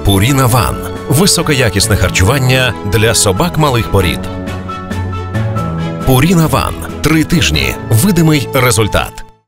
Purina One – високоякісне харчування для собак малих порід. Purina One – 3 тижні. Видимий результат.